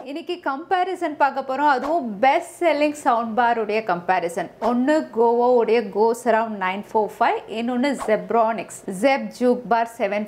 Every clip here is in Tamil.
இன்னைக்கு கம்பேரிசன் பார்க்க போறோம். அதுவும் பெஸ்ட் செல்லிங் சவுண்ட் பார் உடைய கம்பேரிசன். ஒன்னு கோவோ உடைய GoSurround 945, இன்னொன்னு ZEBRONICS ZEB Bar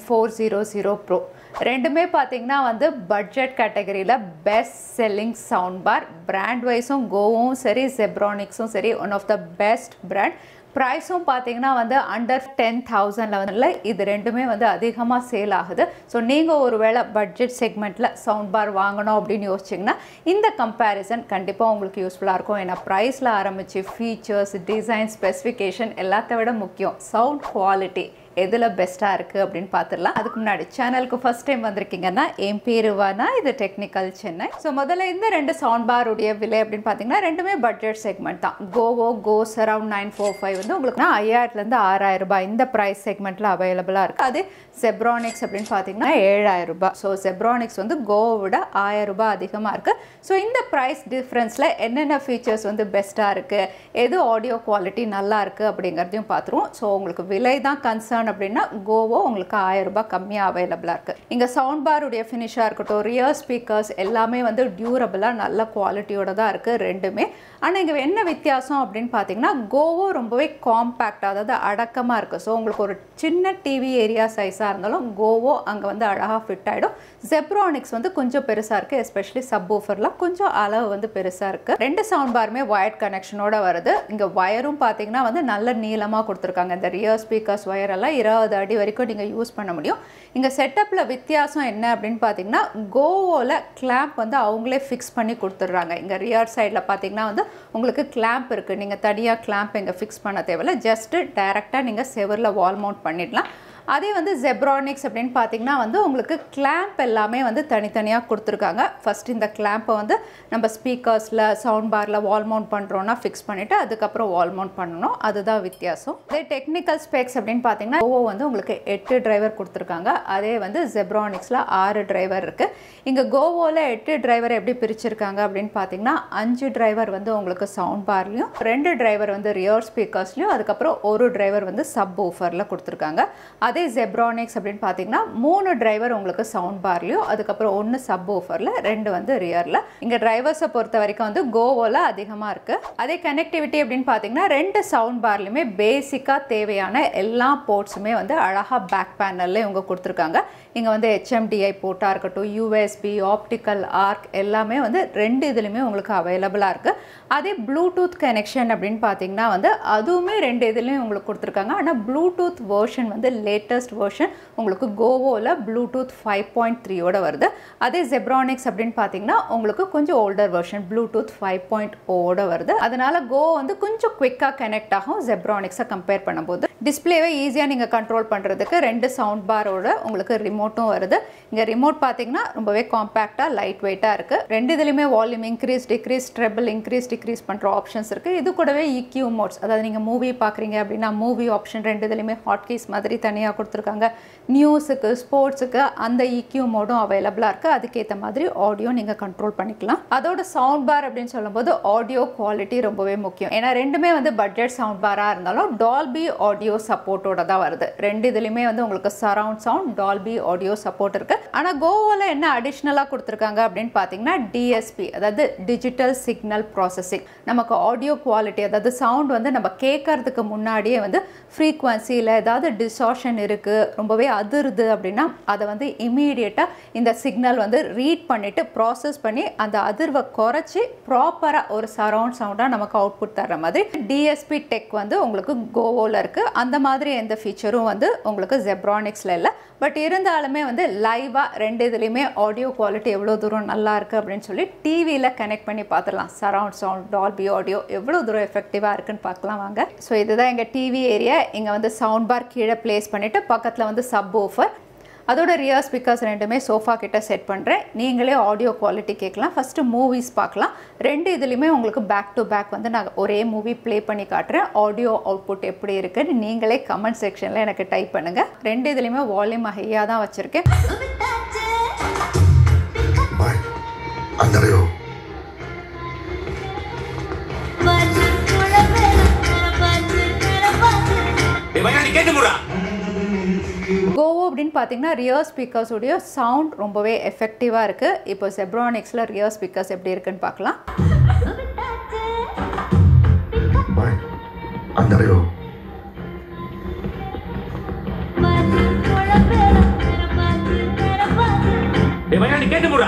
7400 Pro. ரெண்டுமே பாத்தீங்கன்னா வந்து பட்ஜெட் கேட்டகரியில best selling sound bar. Brand வைஸும் கோவும் சரி ZEBRONICSும் சரி one of the best brand. ப்ரைஸும் பார்த்தீங்கன்னா வந்து அண்டர் 10,000 லெவலில் இது ரெண்டுமே வந்து அதிகமாக சேல் ஆகுது. ஸோ நீங்கள் ஒரு வேளை பட்ஜெட் செக்மெண்ட்டில் சவுண்ட் பார் வாங்கணும் அப்படின்னு யோசிச்சிங்கன்னா இந்த கம்பேரிசன் கண்டிப்பாக உங்களுக்கு யூஸ்ஃபுல்லாக இருக்கும். ஏன்னா ப்ரைஸில் ஆரம்பித்து ஃபீச்சர்ஸ், டிசைன், ஸ்பெசிஃபிகேஷன் எல்லாத்த விட முக்கியம் சவுண்ட் குவாலிட்டி எதில் பெஸ்ட்டாக இருக்குது அப்படின்னு பார்த்துடலாம். அதுக்கு முன்னாடி சேனலுக்கு ஃபஸ்ட் டைம் வந்திருக்கீங்கன்னா என் பேர் வானா, இது டெக்னிக்கல் சென்னை. ஸோ முதல்ல இந்த ரெண்டு சவுண்ட் பாருடைய விலை அப்படின்னு பார்த்தீங்கன்னா ரெண்டுமே பட்ஜெட் செக்மெண்ட் தான். கோவோ GoSurround 945 வந்து உங்களுக்கு 5000லேருந்து 6000 ரூபாய் இந்த ப்ரைஸ் செக்மெண்ட்டில் அவைலபிளாக இருக்குது. அது ZEBRONICS அப்படின்னு பார்த்தீங்கன்னா 7000 ரூபாய். ஸோ ZEBRONICS வந்து கோவை விட 1000 ரூபாய் அதிகமாக இருக்குது. ஸோ இந்த ப்ரைஸ் டிஃப்ரென்ஸில் என்னென்ன ஃபீச்சர்ஸ் வந்து பெஸ்ட்டாக இருக்குது, எது ஆடியோ குவாலிட்டி நல்லா இருக்குது அப்படிங்கிறதையும் பார்த்துருவோம். ஸோ உங்களுக்கு விலை தான் கன்சர்ன் அப்படின்னா கோவோ உங்களுக்கு 1000 ரூபாய் கம்மியாக அவைலபிளாக இருக்குது. இங்கே சவுண்ட் பாருடைய ஃபினிஷாக இருக்கட்டும், ரியர் ஸ்பீக்கர்ஸ் எல்லாமே வந்து டியூரபிளாக நல்ல குவாலிட்டியோட தான் இருக்குது ரெண்டுமே. ஆனால் இங்கே என்ன வித்தியாசம் அப்படின்னு பார்த்தீங்கன்னா கோவோ ரொம்பவே காம்பேக்ட், அதாவது அடக்கமாக இருக்குது. ஸோ உங்களுக்கு ஒரு சின்ன டிவி ஏரியா சைஸாக இருந்தாலும் கோவோ அங்கே வந்து அழகாக ஃபிட் ஆகிடும். ZEBRONICS வந்து கொஞ்சம் பெருசாக இருக்குது, எஸ்பெஷலி சப்வூஃபர்லாம் கொஞ்சம் அளவு வந்து பெருசாக இருக்குது. ரெண்டு சவுண்ட் பாருமே வயர்ட் கனெக்ஷனோட வருது. இங்கே வயரும் பார்த்தீங்கன்னா வந்து நல்ல நீளமாக கொடுத்துருக்காங்க. இந்த ரியர் ஸ்பீக்கர்ஸ் வயர் எல்லாம் 20 அடி வரைக்கும் நீங்கள் யூஸ் பண்ண முடியும். இங்கே செட்டப்பில் வித்தியாசம் என்ன அப்படின்னு பார்த்தீங்கன்னா கோவோவில் கிளாம்ப் வந்து அவங்களே ஃபிக்ஸ் பண்ணி கொடுத்துட்றாங்க. இங்கே ரியர் சைடில் பார்த்தீங்கன்னா வந்து உங்களுக்கு கிளாம்ப் இருக்குது. நீங்கள் தனியாக கிளாம்ப் இங்கே ஃபிக்ஸ் பண்ண தேவையில்லை, ஜஸ்ட்டு டைரெக்டாக நீங்கள் செவரில் வால் மவுண்ட் பண்ணிடலாம். அதே வந்து ZEBRONICS அப்படின்னு பார்த்தீங்கன்னா வந்து உங்களுக்கு கிளாம்ப் எல்லாமே வந்து தனித்தனியாக கொடுத்துருக்காங்க. ஃபஸ்ட் இந்த கிளாம்பை வந்து நம்ம ஸ்பீக்கர்ஸில் சவுண்ட் பாரில் வால் மவுண்ட் பண்ணுறோன்னா ஃபிக்ஸ் பண்ணிவிட்டு அதுக்கப்புறம் வால் மவுண்ட் பண்ணணும். அதுதான் வித்தியாசம். அதே டெக்னிக்கல் ஸ்பெக்ஸ் அப்படின்னு பார்த்தீங்கன்னா கோவோ வந்து உங்களுக்கு 8 டிரைவர் கொடுத்துருக்காங்க. அதே வந்து ZEBRONICSல 6 டிரைவர் இருக்குது. இங்கே கோவோவில் 8 டிரைவர் எப்படி பிரிச்சிருக்காங்க அப்படின்னு பார்த்தீங்கன்னா 5 டிரைவர் வந்து உங்களுக்கு சவுண்ட் பார்லையும், 2 டிரைவர் வந்து ரியர் ஸ்பீக்கர்ஸ்லையும், அதுக்கப்புறம் ஒரு டிரைவர் வந்து சப்வூஃபரில் கொடுத்துருக்காங்க. அதே ZEBRONICS அப்படின்னு பார்த்தீங்கன்னா 3 டிரைவர் உங்களுக்கு சவுண்ட் பார்லையும், அதுக்கப்புறம் 1 சப்வூஃபரில், 2 வந்து ரியரில். இங்கே டிரைவர்ஸை பொறுத்த வரைக்கும் வந்து கோவோவில் அதிகமாக இருக்குது. அதே கனெக்டிவிட்டி அப்படின்னு பார்த்தீங்கன்னா 2 சவுண்ட் பார்லையுமே பேசிக்காக தேவையான எல்லா போர்ட்ஸுமே வந்து அழகாக பேக் பேனலில் இவங்க கொடுத்துருக்காங்க. இங்கே வந்து HMDI போர்ட்டாக இருக்கட்டும், USB, ஆப்டிக்கல், ஆர்க் எல்லாமே வந்து 2 இதுலையுமே உங்களுக்கு அவைலபிளாக இருக்குது. அதே ப்ளூடூத் கனெக்ஷன் அப்படின்னு பார்த்தீங்கன்னா வந்து அதுவுமே 2 இதுலையும் உங்களுக்கு கொடுத்துருக்காங்க. ஆனால் ப்ளூடூத் வேர்ஷன் வந்து லேட்டஸ்ட் வேர்ஷன் உங்களுக்கு கோவோவில் ப்ளூடூத் 5.3 வருது. அதே ZEBRONICS அப்படின்னு பார்த்தீங்கன்னா உங்களுக்கு கொஞ்சம் ஓல்டர் வேர்ஷன் ப்ளூடூத் 5.0 வருது. அதனால கோவோ வந்து கொஞ்சம் குவிக்காக கனெக்ட் ஆகும் ZEBRONICSஐ கம்பேர் பண்ணும்போது. டிஸ்பிளேவை ஈஸியாக நீங்கள் கண்ட்ரோல் பண்ணுறதுக்கு 2 சவுண்ட் பாரோட உங்களுக்கு ரிமோட்டும் வருது. இங்கே ரிமோட் பார்த்தீங்கன்னா ரொம்பவே காம்பேக்டாக லைட் வெயிட்டாக இருக்குது. 2 இதுலையுமே volume increase, decrease, treble increase decrease பண்ணுற ஆப்ஷன்ஸ் இருக்குது. இது கூடவே EQ மோட்ஸ், அதாவது நீங்கள் மூவி பார்க்குறீங்க அப்படின்னா மூவி ஆப்ஷன் 2 இதுலையுமே ஹாட் கீஸ் மாதிரி தனியாக கொடுத்துருக்காங்க. நியூஸுக்கு, ஸ்போர்ட்ஸுக்கு அந்த EQ மோடும் அவைலபிளாக இருக்குது. அதுக்கேற்ற மாதிரி ஆடியோ நீங்கள் கண்ட்ரோல் பண்ணிக்கலாம். அதோட சவுண்ட் பார் அப்படின்னு சொல்லும்போது ஆடியோ குவாலிட்டி ரொம்பவே முக்கியம். ஏன்னா ரெண்டுமே வந்து பட்ஜெட் சவுண்ட் பாராக இருந்தாலும் டால்பி ஆடியோ சப்போர்ட்டோட தான் வருது. 2 இதுலையுமே வந்து உங்களுக்கு surround sound, Dolby audio support இருக்குது. ஆனால் கோவோவில் என்ன அடிஷ்னலாக கொடுத்துருக்காங்க அப்படின்னு பார்த்தீங்கன்னா DSP, அதாவது டிஜிட்டல் சிக்னல் ப்ராசஸிங். நமக்கு ஆடியோ குவாலிட்டி, அதாவது சவுண்ட் வந்து நம்ம கேட்கறதுக்கு முன்னாடியே வந்து ஃப்ரீக்வன்சியில் ஏதாவது டிஸ்டார்ஷன் இருக்குது, ரொம்பவே அதிருது அப்படின்னா அதை வந்து இமீடியட்டாக இந்த சிக்னல் வந்து ரீட் பண்ணிவிட்டு ப்ராசஸ் பண்ணி அந்த அதிர்வை குறைச்சி ப்ராப்பராக ஒரு சரவுண்ட் சவுண்டாக நமக்கு அவுட்புட் தர்ற மாதிரி DSP டெக் வந்து உங்களுக்கு கோவோவில் இருக்குது. அந்த மாதிரி எந்த ஃபீச்சரும் வந்து உங்களுக்கு ZEBRONICSல இல்லை. பட் இருந்தாலுமே வந்து லைவாக 2 இதுலையுமே ஆடியோ குவாலிட்டி எவ்வளோ தூரம் நல்லா இருக்குது அப்படின்னு சொல்லி டிவியில் கனெக்ட் பண்ணி பார்த்துடலாம். சரவுண்ட் சவுண்ட், டால்பி ஆடியோ எவ்வளோ தூரம் எஃபெக்டிவாக இருக்குன்னு பார்க்கலாம் வாங்க. ஸோ இதுதான் எங்கள் டிவி ஏரியா. இங்கே வந்து சவுண்ட் பார் கீழே பிளேஸ் பண்ணிவிட்டு பக்கத்தில் வந்து சப்வூஃபர், அதோட ரியர் ஸ்பீக்கர்ஸ் ரெண்டுமே சோஃபா கிட்ட செட் பண்ணுறேன். நீங்களே ஆடியோ குவாலிட்டி கேட்கலாம். ஃபஸ்ட்டு மூவிஸ் பார்க்கலாம். 2 இதுலையுமே உங்களுக்கு பேக் டு பேக் வந்து நான் ஒரே மூவி ப்ளே பண்ணி காட்டுறேன். ஆடியோ அவுட்புட் எப்படி இருக்குன்னு நீங்களே கமெண்ட் செக்ஷனில் எனக்கு டைப் பண்ணுங்கள். 2 இதுலையுமே வால்யூம் ஹையாக தான் வச்சுருக்கேன். கோவோ அப்படினு பாத்தீங்கன்னா ரியர் ஸ்பீக்கர்ஸ் உடைய சவுண்ட் ரொம்பவே எஃபெக்டிவா இருக்கு. இப்போ ZEBRONICSல ரியர் ஸ்பீக்கர்ஸ் எப்படி இருக்குன்னு பார்க்கலாம். பாய் அந்தரையோ தேவயானி கேட்டு முறா.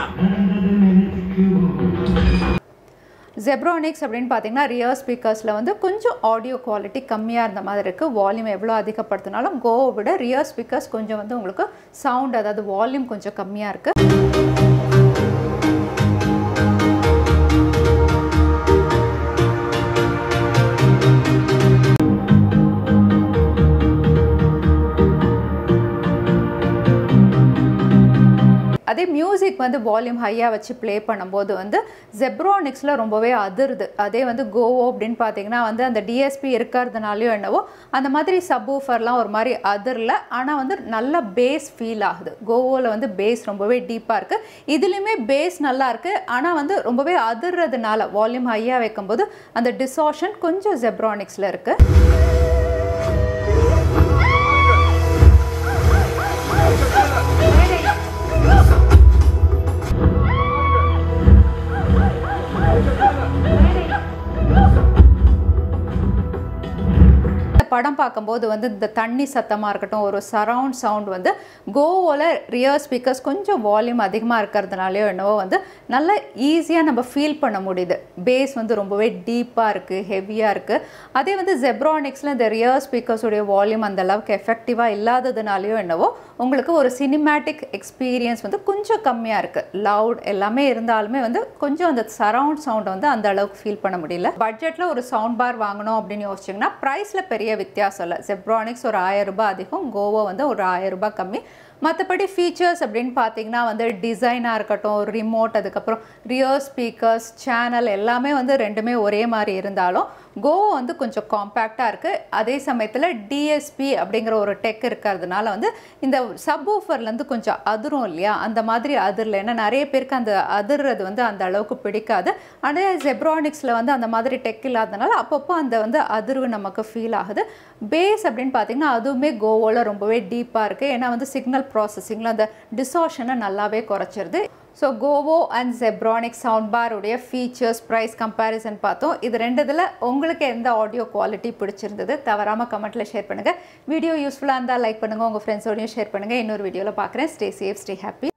ZEBRONICS அப்படினு பாத்தீங்கன்னா ரியர் ஸ்பீக்கர்ஸ்ல வந்து கொஞ்சம் ஆடியோ குவாலிட்டி கம்மியா இருந்த மாதிரி இருக்கு. வால்யூம் எவ்வளவு அதிகப்படுத்தினாலும் GOVO விட ரியர் ஸ்பீக்கர்ஸ் கொஞ்சம் வந்து உங்களுக்கு சவுண்ட் அதாவது வால்யூம் கொஞ்சம் கம்மியா இருக்கு. அதே மியூசிக் வந்து வால்யூம் ஹையா வச்சு ப்ளே பண்ணும்போது வந்து ZEBRONICSல ரொம்பவே அதிருது. அதே வந்து GOVO அப்படினு பாத்தீங்கன்னா வந்து அந்த DSP இருக்கிறதுனாலயோ என்னவோ அந்த மாதிரி சப்வூஃபர்லாம் ஒரு மாதிரி அதிரல. ஆனா வந்து நல்ல பேஸ் ஃபீல் ஆகுது. GOVOல வந்து பேஸ் ரொம்பவே டீப்பா இருக்கு. இதுலயுமே பேஸ் நல்லா இருக்கு. ஆனா வந்து ரொம்பவே அதிர்றதுனால வால்யூம் ஹையா வைக்கும்போது அந்த டிஸ்டார்ஷன் கொஞ்சம் ZEBRONICSல இருக்கு. படம் பார்க்கும்போது வந்து இந்த தண்ணி சத்தமா இருக்கட்டும் ஒரு சரவுண்ட் சவுண்ட் வந்து GOVOல ரியர் ஸ்பீக்கர்ஸ் கொஞ்சம் வால்யூம் அதிகமா இருக்கிறதுனாலயோ என்னவோ வந்து நல்ல ஈஸியா நம்ம ஃபீல் பண்ண முடியுது. பேஸ் வந்து ரொம்பவே டீப்பா இருக்கு, ஹெவியா இருக்கு. அதே வந்து ZEBRONICSல இந்த ரியர் ஸ்பீக்கர்ஸ் உடைய வால்யூம் அந்த அளவுக்கு எஃபெக்டிவா இல்லாததுனாலயோ என்னவோ உங்களுக்கு ஒரு சினிமேட்டிக் எக்ஸ்பீரியன்ஸ் வந்து கொஞ்சம் கம்மியா இருக்கு. லவுட் எல்லாமே இருந்தாலுமே வந்து கொஞ்சம் அந்த சரவுண்ட் சவுண்ட் வந்து அந்த அளவுக்கு ஃபீல் பண்ண முடியல. பட்ஜெட்ல ஒரு சவுண்ட் பார் வாங்கணும் அப்படின்னு யோசிச்சீங்கன்னா பிரைஸ்ல பெரிய வித்தியாசம் இல்லை. ZEBRONICS ஒரு 1000 ரூபாய் அதிகம், GOVO வந்து ஒரு 1000 ரூபாய் கம்மி. மற்றபடி ஃபீச்சர்ஸ் அப்படின்னு பார்த்தீங்கன்னா வந்து டிசைனாக இருக்கட்டும், ரிமோட், அதுக்கப்புறம் ரியர் ஸ்பீக்கர்ஸ், சேனல் எல்லாமே வந்து ரெண்டுமே ஒரே மாதிரி இருந்தாலும் GOVO வந்து கொஞ்சம் காம்பேக்டாக இருக்குது. அதே சமயத்தில் DSP அப்படிங்கிற ஒரு டெக் இருக்கிறதுனால வந்து இந்த சப்வூஃபர்லேருந்து கொஞ்சம் அதிரும் இல்லையா, அந்த மாதிரி அதிரல. ஏன்னா நிறைய பேருக்கு அந்த அதிர்றது வந்து அந்த அளவுக்கு பிடிக்காது. ஆனால் ZEBRONICSல வந்து அந்த மாதிரி டெக் இல்லாதனால அப்பப்போ அந்த வந்து அதிர்வு நமக்கு ஃபீல் ஆகுது. பேஸ் அப்படின்னு பார்த்தீங்கன்னா அதுவுமே GOVOல ரொம்பவே டீப்பாக இருக்குது. ஏன்னா வந்து சிக்னல் ப்ராசஸிங்கில் அந்த டிஸ்டார்ஷனை நல்லாவே குறைச்சிருது. So GOVO and ZEBRONICS sound bar உடைய ஃபீச்சர்ஸ், ப்ரைஸ் கம்பேரிசன் பார்த்தோம். இது ரெண்டுதில் உங்களுக்கு எந்த ஆடியோ குவாலிட்டி பிடிச்சிருந்தது தவறாமல் கமெண்ட்டில் ஷேர் பண்ணுங்கள். வீடியோ யூஸ்ஃபுல்லாக இருந்தால் லைக் பண்ணுங்கள், உங்கள் ஃப்ரெண்ட்ஸோடையும் ஷேர் பண்ணுங்கள். இன்னொரு வீடியோவில் பார்க்குறேன். Stay safe, stay happy.